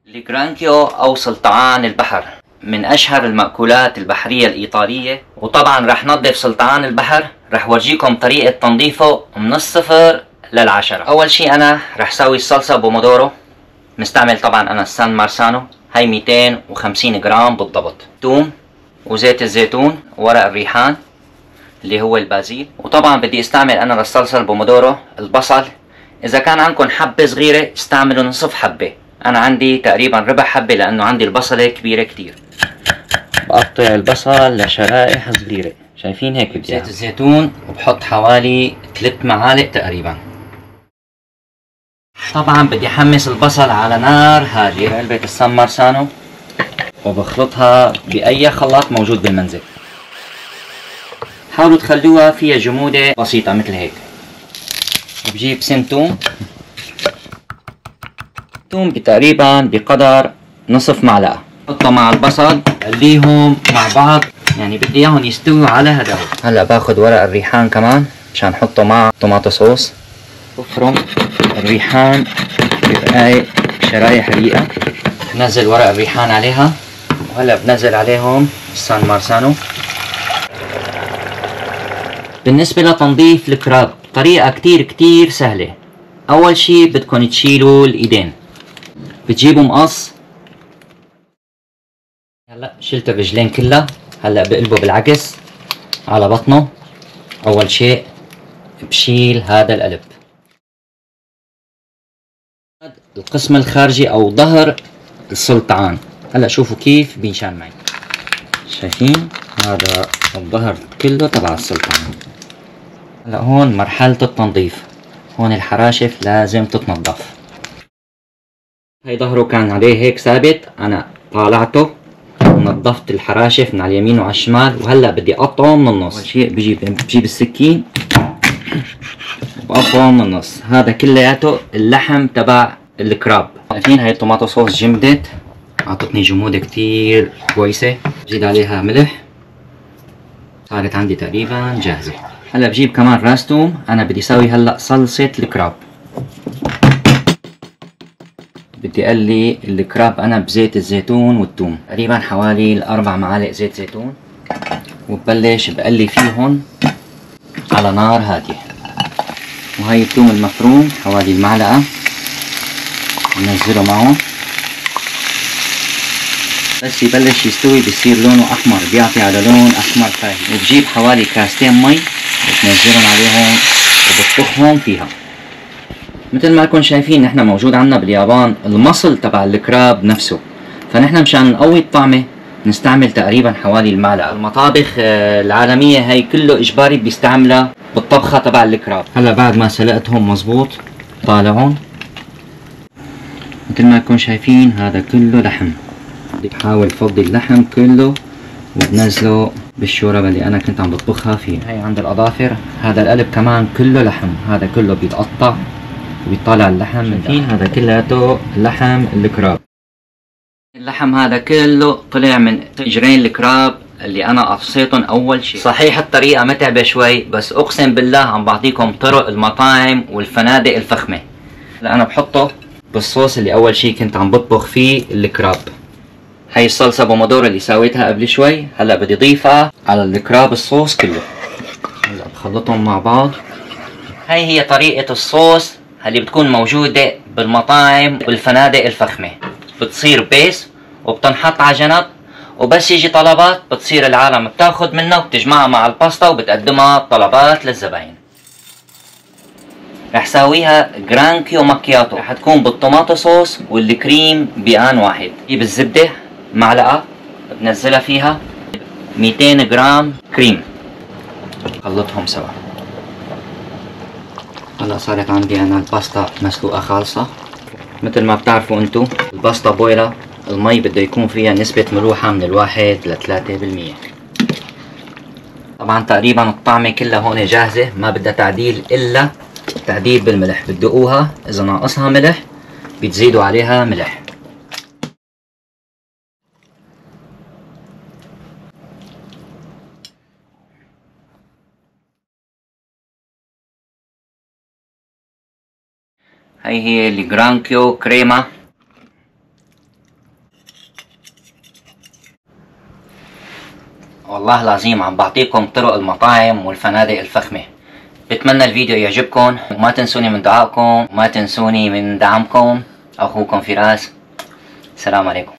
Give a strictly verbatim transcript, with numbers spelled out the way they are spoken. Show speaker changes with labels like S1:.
S1: الجرانكيو أو سلطعان البحر من أشهر المأكولات البحرية الإيطالية، وطبعا رح نضيف سلطعان البحر. رح ورجيكم طريقة تنظيفه من الصفر للعشرة. أول شي أنا رح سوي الصلصة بومودورو. مستعمل طبعا أنا السان مارسانو، هاي ميتين وخمسين جرام بالضبط. توم وزيت الزيتون وورق الريحان اللي هو البازيل. وطبعا بدي استعمل أنا للصلصة البومودورو البصل. إذا كان عندكم حبة صغيرة استعملوا نصف حبة، أنا عندي تقريبا ربع حبة لأنه عندي البصلة كبيرة كتير. بقطع البصل لشرائح صغيرة، شايفين هيك. بدي زيت الزيتون وبحط حوالي ثلاث معالق تقريبا. طبعا بدي احمس البصل على نار هادية. علبة السان مارسانو وبخلطها بأي خلاط موجود بالمنزل. حاولوا تخلوها فيها جمودة بسيطة مثل هيك. بجيب سن توم، توم تقريبا بقدر نصف معلقة، بحطها مع البصل خليهم مع بعض، يعني بدي اياهم يستووا على هذا. هلا باخذ ورق الريحان كمان عشان نحطه مع طماطو صوص. بفرم الريحان بهاي شرايح رقيقة، بنزل ورق الريحان عليها، وهلا بنزل عليهم السان مارسانو. بالنسبة لتنظيف الكراب طريقة كتير كتير سهلة. أول شي بدكم تشيلوا الإيدين، بتجيبوا مقص. هلا شلت الرجلين كلها، هلا بقلبه بالعكس على بطنه. أول شيء بشيل هذا القلب، القسم الخارجي أو ظهر السلطعان. هلا شوفوا كيف بينشان معي، شايفين هذا الظهر كله تبع السلطعان. هلا هون مرحلة التنظيف، هون الحراشف لازم تتنظف. هاي ظهره كان عليه هيك ثابت، أنا طالعته ونظفت الحراشف من على اليمين وعلى الشمال، وهلا بدي اقطعه من النص. اول شيء بجيب بجيب السكين وبقطعه من النص. هذا كلياته اللحم تبع الكراب. شايفين هاي الطماطو صوص جمدت، اعطتني جمودة كتير كويسة. بزيد عليها ملح، صارت عندي تقريبا جاهزة. هلا بجيب كمان راس توم. انا بدي اسوي هلا صلصة الكراب. بدي اقلي الكراب انا بزيت الزيتون والثوم، تقريبا حوالي الاربع معالق زيت زيتون، وببلش بقلي فيهم على نار هادية. وهي الثوم المفروم حوالي المعلقة بنزله معهم. بس يبلش يستوي بصير لونه احمر، بيعطي على لون احمر فاهي. وبجيب حوالي كاستين مي وبنزلهم عليهم وبطبخهم فيها. مثل ما كنتم شايفين نحن موجود عنا باليابان المصل تبع الكراب نفسه، فنحن مشان نقوي الطعمة نستعمل تقريبا حوالي المعلقة. المطابخ العالمية هي كله اجباري بيستعملها بالطبخة تبع الكراب. هلا بعد ما سلقتهم مزبوط طالعون، مثل ما كنتم شايفين هذا كله لحم. بدي بحاول فضي اللحم كله وبنزله بالشوربة اللي انا كنت عم بطبخها فيه. هي عند الاظافر هذا القلب كمان كله لحم، هذا كله بيتقطع وبيطلع اللحم. شايفين هذا كلياته لحم الكراب. اللحم هذا كله طلع من اجرين الكراب اللي انا قصيتهم اول شيء. صحيح الطريقة متعبة شوي، بس اقسم بالله عم بعطيكم طرق المطاعم والفنادق الفخمة. هلا انا بحطه بالصوص اللي اول شيء كنت عم بطبخ فيه الكراب. هاي الصلصة بومودورو اللي سويتها قبل شوي، هلا بدي اضيفها على الكراب الصوص كله. هلا بخلطهم مع بعض. هاي هي طريقة الصوص اللي بتكون موجودة بالمطاعم والفنادق الفخمة. بتصير بيس وبتنحط على جنب، وبس يجي طلبات بتصير العالم بتاخد منها وبتجمعها مع الباستا وبتقدمها طلبات للزباين. رح ساويها جرانكيو ماكياتو، رح تكون بالطماطو صوص والكريم بآن واحد. بجيب الزبدة معلقة بنزلها فيها، ميتين جرام كريم، خلطهم سوا. هلا صارت عندي انا الباستا مسلوقة خالصة. مثل ما بتعرفوا انتو الباستا بويلا المي بده يكون فيها نسبة ملوحة من الواحد لثلاثة بالمية. طبعا تقريبا الطعمة كلها هون جاهزة، ما بدها تعديل الا تعديل بالملح. بتدوقوها اذا ناقصها ملح بتزيدوا عليها ملح. هاي هي الجرانكيو كريمة. والله العظيم عم بعطيكم طرق المطاعم والفنادق الفخمة. بتمنى الفيديو يعجبكم، وما تنسوني من دعائكم وما تنسوني من دعمكم. أخوكم فراس، السلام عليكم.